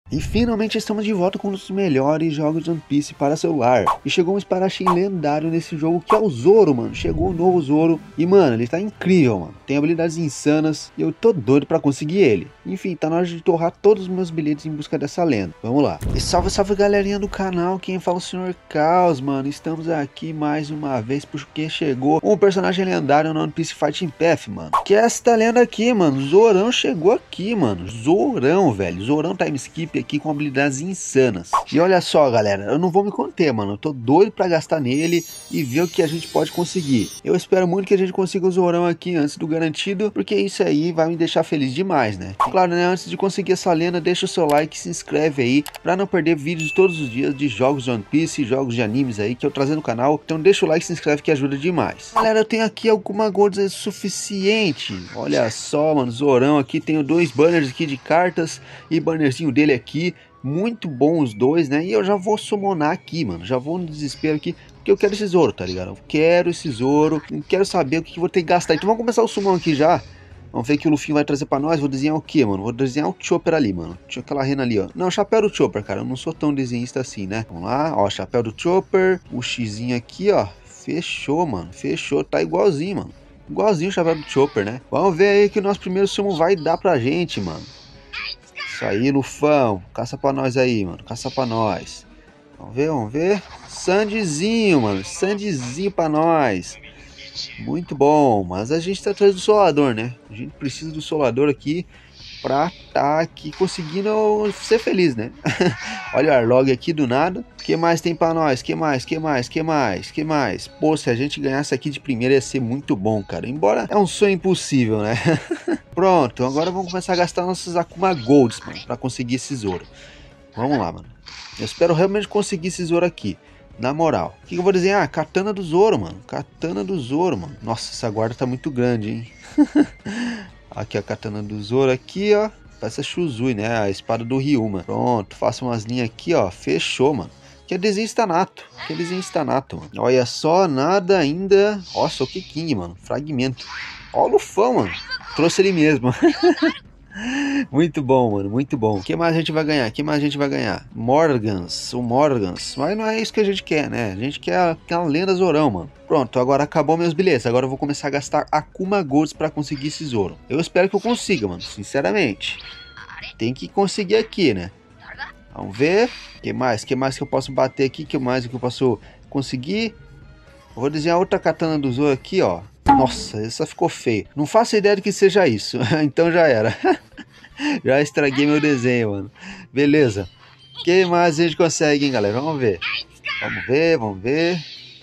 E finalmente estamos de volta com um dos melhores jogos de One Piece para celular. E chegou um espadachim lendário nesse jogo que é o Zoro, mano. Chegou o novo Zoro e, mano, ele tá incrível, mano. Tem habilidades insanas e eu tô doido pra conseguir ele. Enfim, tá na hora de torrar todos os meus bilhetes em busca dessa lenda. Vamos lá. E salve, salve galerinha do canal. Quem fala é o Sr. Caos, mano. Estamos aqui mais uma vez porque chegou um personagem lendário no One Piece Fighting Path, mano. Que é esta lenda aqui, mano. Zorão chegou aqui, mano. Zorão, velho. Zorão time skip aqui com habilidades insanas. E olha só, galera, eu não vou me conter, mano. Eu tô doido pra gastar nele e ver o que a gente pode conseguir. Eu espero muito que a gente consiga o Zorão aqui antes do garantido, porque isso aí vai me deixar feliz demais, né? Claro, né? Antes de conseguir essa lenda, deixa o seu like e se inscreve aí pra não perder vídeos todos os dias de jogos de One Piece, jogos de animes aí que eu trazer no canal. Então deixa o like e se inscreve que ajuda demais. Galera, eu tenho aqui alguma gold suficiente. Olha só, mano, Zorão aqui. Tenho dois banners aqui de cartas e bannerzinho dele aqui. Muito bom os dois, né? E eu já vou summonar aqui, mano. Já vou no desespero aqui, porque eu quero esse Zoro, tá ligado? Eu quero esse Zoro. Não quero saber o que eu vou ter que gastar. Então vamos começar o summon aqui já. Vamos ver o que o Luffy vai trazer pra nós. Vou desenhar o que, mano? Vou desenhar o Chopper ali, mano. Tinha aquela rena ali, ó. Não, chapéu do Chopper, cara. Eu não sou tão desenhista assim, né? Vamos lá, ó. Chapéu do Chopper. O Xzinho aqui, ó. Fechou, mano. Fechou. Tá igualzinho, mano. Igualzinho o chapéu do Chopper, né? Vamos ver aí que o nosso primeiro summon vai dar pra gente, mano. Isso aí, Lufão. Caça pra nós aí, mano. Caça pra nós. Vamos ver, vamos ver. Sandyzinho, mano. Sandyzinho pra nós. Muito bom. Mas a gente tá atrás do solador, né? A gente precisa do solador aqui pra tá aqui conseguindo ser feliz, né? Olha o Arlog aqui do nada. O que mais tem pra nós? Que mais? Que mais? Que mais? Que mais? Pô, se a gente ganhasse aqui de primeira ia ser muito bom, cara. Embora é um sonho impossível, né? Pronto, agora vamos começar a gastar nossos Akuma Golds, mano, pra conseguir esse Zoro. Vamos lá, mano. Eu espero realmente conseguir esse Zoro aqui. Na moral. O que eu vou desenhar? Ah, Katana do Zoro, mano. Katana do Zoro, mano. Nossa, essa guarda tá muito grande, hein? Aqui a Katana do Zoro aqui, ó. Parece a Shuzui, né? A espada do Ryuma. Pronto, faça umas linhas aqui, ó. Fechou, mano. Que é desenho Stanato. Que é desenho Stanato, mano. Olha só, nada ainda. Nossa, o King, mano. Fragmento. Ó o Lufão, mano. Trouxe ele mesmo. Muito bom, mano, muito bom. O que mais a gente vai ganhar? O que mais a gente vai ganhar? Morgans, o Morgans. Mas não é isso que a gente quer, né? A gente quer aquela lenda Zorão, mano. Pronto, agora acabou meus bilhetes. Agora eu vou começar a gastar Akuma Golds pra conseguir esse Zoro. Eu espero que eu consiga, mano, sinceramente. Tem que conseguir aqui, né? Vamos ver. O que mais? O que mais que eu posso bater aqui? O que mais que eu posso conseguir? Eu vou desenhar outra katana do Zoro aqui, ó. Nossa, essa ficou feia. Não faço ideia de que seja isso. Então já era. Já estraguei meu desenho, mano. Beleza. O que mais a gente consegue, hein, galera? Vamos ver. Vamos ver, vamos ver.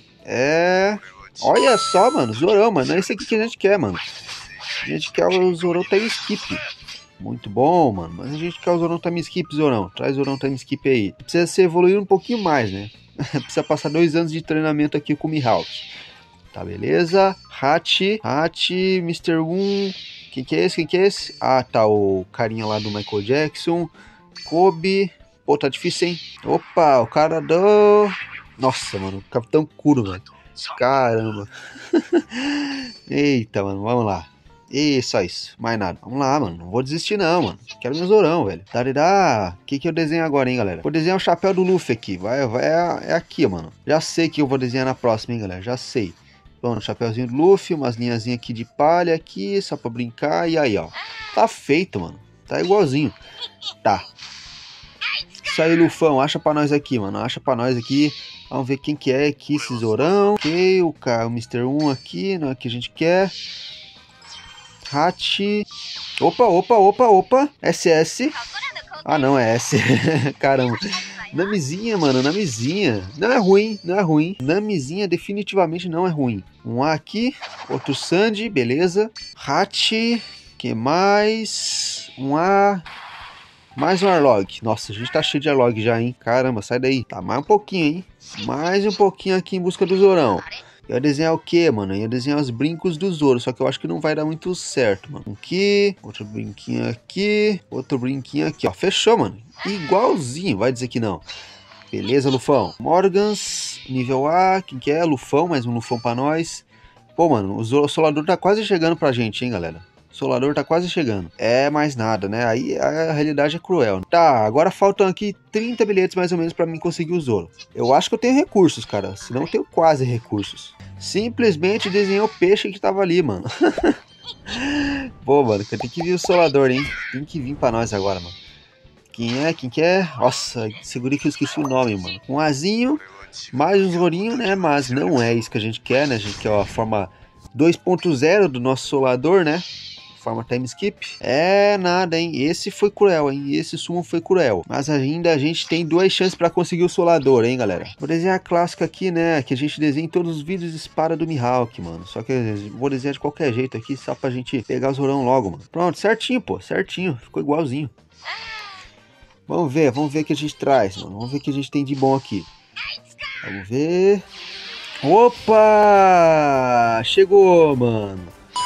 Olha só, mano. Zorão, mano. É isso aqui que a gente quer, mano. A gente quer o Zorão time skip. Muito bom, mano. Mas a gente quer o Zorão time skip, Zorão. Traz o Zorão time skip aí. Precisa se evoluir um pouquinho mais, né? Precisa passar 2 anos de treinamento aqui com o Mihawk. Tá, beleza. Hachi, Mr. 1. Quem que é esse? Quem que é esse? Ah, tá. O carinha lá do Michael Jackson. Kobe. Pô, tá difícil, hein? Opa, o cara do... Nossa, mano. Capitão Kuro, velho. Caramba. Eita, mano. Vamos lá. E só isso. Mais nada. Vamos lá, mano. Não vou desistir, não, mano. Quero meu Zorão, velho. Daridá. O que eu desenho agora, hein, galera? Vou desenhar o chapéu do Luffy aqui. É aqui, mano. Já sei que eu vou desenhar na próxima, hein, galera. Já sei. Pronto, chapéuzinho do Luffy, umas linhazinhas aqui de palha aqui, só pra brincar, e aí, ó. Tá feito, mano. Tá igualzinho. Tá. Isso aí, Lufão, acha pra nós aqui, mano. Acha pra nós aqui. Vamos ver quem que é aqui, esse Zorão. Ok, o Mr. 1 aqui, não é o que a gente quer. Hachi. Opa. SS. Ah, não, é S. Caramba. Namizinha, mano, Namizinha. Não é ruim. Namizinha definitivamente não é ruim. Um A aqui, outro Sandy, beleza. Hachi, que mais? Um A. Mais um Arlog. Nossa, a gente tá cheio de Arlog já, hein? Caramba, sai daí. Tá, mais um pouquinho, hein? Mais um pouquinho aqui em busca do Zorão. Eu ia desenhar o que, mano? Eu ia desenhar os brincos do Zoro, só que eu acho que não vai dar muito certo, mano. Aqui, outro brinquinho aqui, outro brinquinho aqui, ó. Fechou, mano. Igualzinho, vai dizer que não. Beleza, Lufão. Morgans, nível A, quem que é? Lufão, mais um Lufão pra nós. Pô, mano, o Solador tá quase chegando pra gente, hein, galera. Solador tá quase chegando. É mais nada, né? Aí a realidade é cruel. Tá, agora faltam aqui 30 bilhetes mais ou menos pra mim conseguir o Zoro. Eu acho que eu tenho recursos, cara. Se não, eu tenho quase recursos. Simplesmente desenhei o peixe que tava ali, mano. Pô, mano, tem que vir o Solador, hein? Tem que vir pra nós agora, mano. Quem é? Quem que é? Nossa, segurei que eu esqueci o nome, mano. Um azinho, mais um Zorinho, né? Mas não é isso que a gente quer, né? A gente quer a forma 2.0 do nosso Solador, né? Forma time skip. É nada, hein? Esse foi cruel, hein? Esse sumo foi cruel. Mas ainda a gente tem 2 chances pra conseguir o Solador, hein, galera? Vou desenhar a clássica aqui, né? Que a gente desenha em todos os vídeos de espada do Mihawk, mano. Só que eu vou desenhar de qualquer jeito aqui, só pra gente pegar o Zorão logo, mano. Pronto, certinho, pô. Certinho. Ficou igualzinho. Vamos ver o que a gente traz, mano. Vamos ver o que a gente tem de bom aqui. Vamos ver. Opa! Chegou, mano.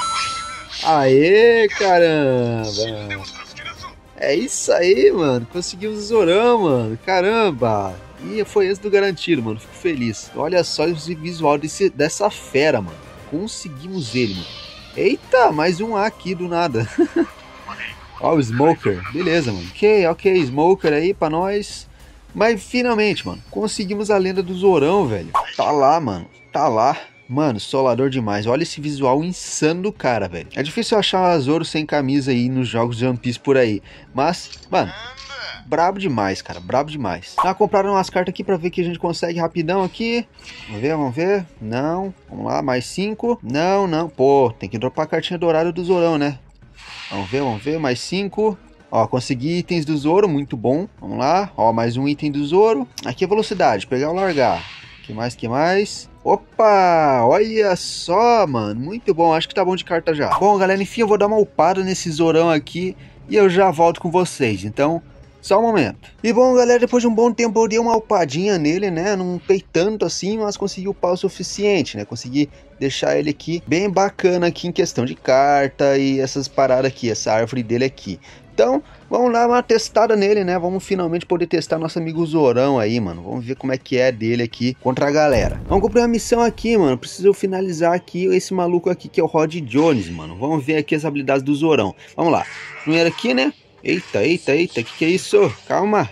Aê, caramba! É isso aí, mano. Conseguimos o Zorão, mano. Caramba! E foi esse do garantido, mano. Fico feliz. Olha só o visual dessa fera, mano. Conseguimos ele, mano. Eita, mais um A aqui do nada. Ó, o Smoker. Beleza, mano. Ok, Smoker aí pra nós. Mas finalmente, mano, conseguimos a lenda do Zorão, velho. Tá lá, mano. Tá lá. Mano, solador demais. Olha esse visual insano do cara, velho. É difícil achar Zoro sem camisa aí nos jogos de One Piece por aí. Mas, mano, brabo demais, cara. Brabo demais. Ah, compraram umas cartas aqui pra ver que a gente consegue rapidão aqui. Vamos ver. Não. Vamos lá, mais 5. Não. Pô, tem que dropar a cartinha dourada do Zorão, né? Vamos ver. Mais 5. Ó, consegui itens do Zoro, muito bom. Vamos lá. Ó, mais um item do Zoro. Aqui é velocidade, pegar ou largar. Que mais? Opa, olha só, mano, muito bom, acho que tá bom de carta já. Bom, galera, enfim, eu vou dar uma upada nesse Zorão aqui e eu já volto com vocês, então, só um momento. E bom, galera, depois de um bom tempo eu dei uma upadinha nele, né, não pei tanto assim, mas consegui upar o suficiente, né, consegui deixar ele aqui bem bacana aqui em questão de carta e essas paradas aqui, essa árvore dele aqui. Então, vamos dar uma testada nele, né? Vamos finalmente poder testar nosso amigo Zorão aí, mano. Vamos ver como é que é dele aqui contra a galera. Vamos cumprir uma missão aqui, mano. Preciso finalizar aqui esse maluco aqui que é o Rod Jones, mano. Vamos ver aqui as habilidades do Zorão. Vamos lá. Primeiro aqui, né? Eita. Que é isso? Calma.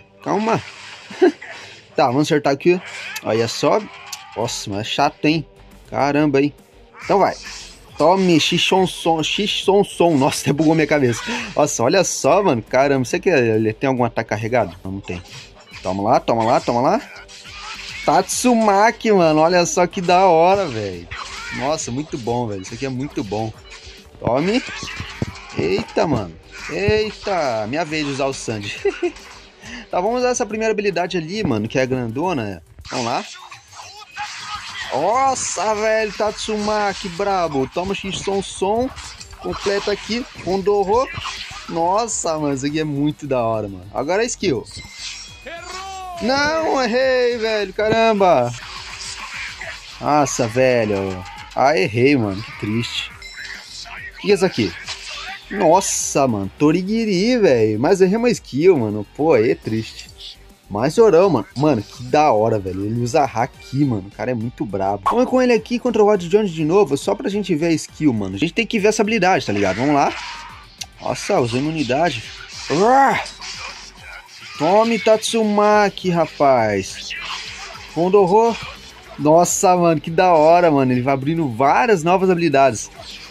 Tá, vamos acertar aqui. Olha só. Nossa, mas é chato, hein? Caramba, hein? Então vai. Tome, Xixonson. Nossa, até bugou minha cabeça. Nossa, olha só, mano. Caramba, você que ele tem algum ataque carregado? Não tem. Toma lá. Tatsumaki, mano. Olha só que da hora, velho. Nossa, muito bom, velho. Isso aqui é muito bom. Tome. Eita, mano. Eita. Minha vez de usar o Sandy. Tá, vamos usar essa primeira habilidade ali, mano, que é a grandona. Vamos lá. Nossa, velho, Tatsumaki, brabo. Toma Xixonson, completa aqui, Rondorro. Nossa, mano, isso aqui é muito da hora, mano. Agora a skill. Não, errei, velho, caramba. Nossa, velho. Ah, errei, mano, que triste. O que é isso aqui? Nossa, mano, Torigiri, velho. Mas errei uma skill, mano. Pô, aí é triste. Mais Zorão, mano. Mano, que da hora, velho. Ele usa Haki, mano. O cara é muito brabo. Vamos com ele aqui contra o Rod Jones de novo, só pra gente ver a skill, mano. A gente tem que ver essa habilidade, tá ligado? Vamos lá. Nossa, usou imunidade. Tome Tatsumaki, rapaz. Rondorro. Nossa, mano, que da hora, mano. Ele vai abrindo várias novas habilidades.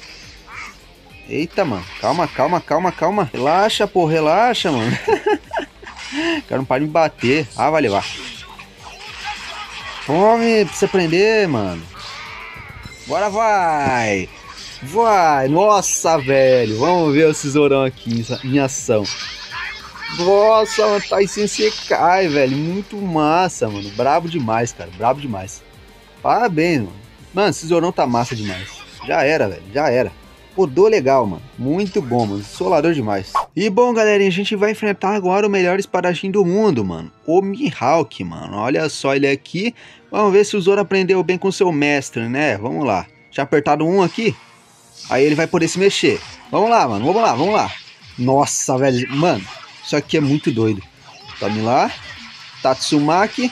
Eita, mano. Calma. Relaxa, pô. Relaxa, mano. O cara não para de me bater. Ah, vai levar. Tome, pra você prender, mano. Agora vai. Nossa, velho. Vamos ver o Zorão aqui em ação. Nossa, mano, tá aí sem secar, velho. Muito massa, mano. Brabo demais, cara. Brabo demais. Parabéns, mano. Mano, esse Zorão tá massa demais. Já era, velho. Já era. Rodou legal, mano. Muito bom, mano. Solador demais. E bom, galerinha, a gente vai enfrentar agora o melhor espadachim do mundo, mano. O Mihawk, mano. Olha só ele aqui. Vamos ver se o Zoro aprendeu bem com seu mestre, né? Vamos lá. Já apertado um aqui. Aí ele vai poder se mexer. Vamos lá, mano. Vamos lá. Nossa, velho. Mano, isso aqui é muito doido. Tome lá. Tatsumaki.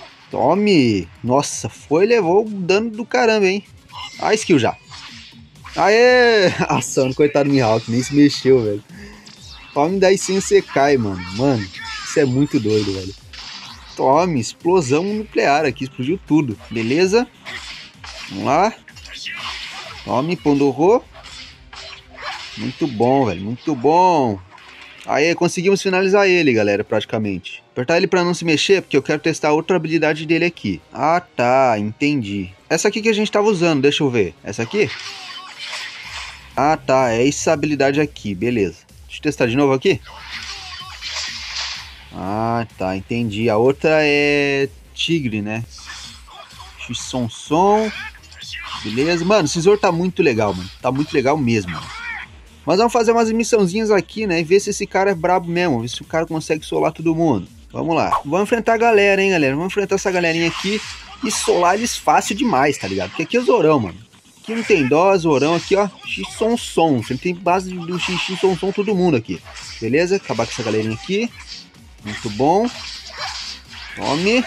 Tome. Nossa, levou o dano do caramba, hein? A skill já. Aê! Assando, coitado do Mihawk, nem se mexeu, velho. Tome daí sem você cai, mano. Mano, isso é muito doido, velho. Tome, explosão nuclear aqui, explodiu tudo. Beleza? Vamos lá. Tome, Pandorro. Muito bom, velho, muito bom. Aí, conseguimos finalizar ele, galera, praticamente. Apertar ele pra não se mexer, porque eu quero testar outra habilidade dele aqui. Ah, tá, entendi. Essa aqui que a gente tava usando, deixa eu ver. Essa aqui? Ah, tá, é essa habilidade aqui, beleza. Deixa eu testar de novo aqui. Ah, tá, entendi. A outra é tigre, né? X-som-som. Beleza. Mano, esse Zoro tá muito legal, mano. Tá muito legal mesmo, mano. Mas vamos fazer umas missãozinhas aqui, né? E ver se esse cara é brabo mesmo. Ver se o cara consegue solar todo mundo. Vamos lá. Vamos enfrentar a galera, hein, galera. Vamos enfrentar essa galerinha aqui e solar eles fácil demais, tá ligado? Porque aqui é o Zorão, mano. Aqui não tem dó, Zorão aqui, ó. X-som-som. Ele tem base do X-som-som todo mundo aqui. Beleza? Acabar com essa galerinha aqui. Muito bom. Tome.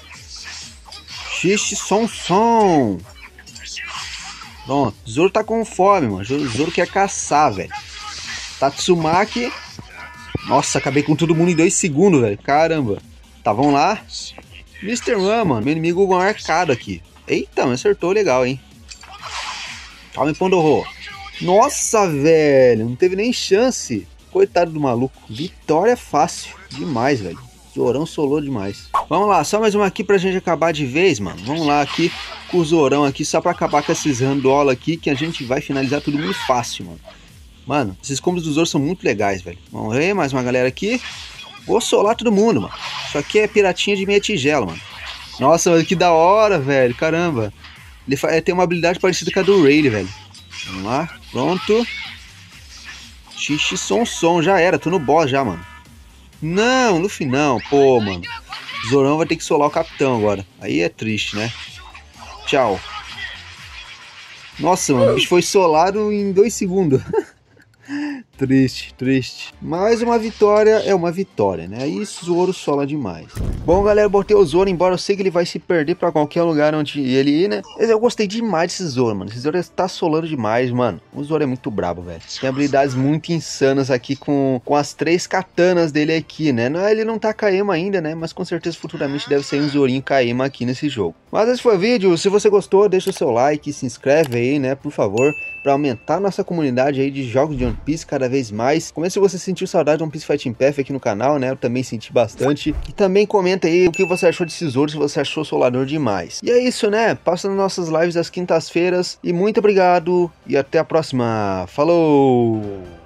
X-som-som. Pronto, Zoro tá com fome, mano. Zoro quer caçar, velho. Tatsumaki. Nossa, acabei com todo mundo em 2 segundos, velho. Caramba. Tá, vamos lá. Mr. One, mano. Meu inimigo marcado aqui. Eita, me acertou legal, hein. Tome, Pandorro. Nossa, velho. Não teve nem chance. Coitado do maluco. Vitória fácil. Demais, velho. Zorão solou demais. Vamos lá, só mais uma aqui pra gente acabar de vez, mano. Vamos lá aqui com o Zorão aqui, só pra acabar com esses randola aqui, que a gente vai finalizar tudo muito fácil, mano. Mano, esses combos do Zoro são muito legais, velho. Vamos ver, mais uma galera aqui. Vou solar todo mundo, mano. Isso aqui é piratinha de meia tigela, mano. Nossa, mano, que da hora, velho. Caramba. Ele tem uma habilidade parecida com a do Rayleigh, velho. Vamos lá, pronto. X-som-som, já era, tô no boss já, mano. Não, Luffy não, pô, mano. Zorão vai ter que solar o capitão agora. Aí é triste, né? Tchau. Nossa, mano, o bicho foi solado em 2 segundos. Triste, triste. Mas uma vitória é uma vitória, né? Aí Zoro sola demais. Bom, galera, eu botei o Zoro, embora eu sei que ele vai se perder pra qualquer lugar onde ele ir, né? Mas eu gostei demais desse Zoro, mano. Esse Zoro tá solando demais, mano. O Zoro é muito brabo, velho. Tem habilidades muito insanas aqui com as 3 katanas dele aqui, né? Ele não tá Kaema ainda, né? Mas com certeza futuramente deve ser um Zorinho Kaema aqui nesse jogo. Mas esse foi o vídeo. Se você gostou, deixa o seu like, se inscreve aí, né? Por favor, pra aumentar nossa comunidade aí de jogos de One Piece cada vez mais. Comenta se você sentiu saudade de One Piece Fighting Path aqui no canal, né? Eu também senti bastante. E também comenta aí o que você achou desse Zoro, se você achou solador demais. E é isso, né? Passa nas nossas lives às quintas-feiras. E muito obrigado e até a próxima. Falou!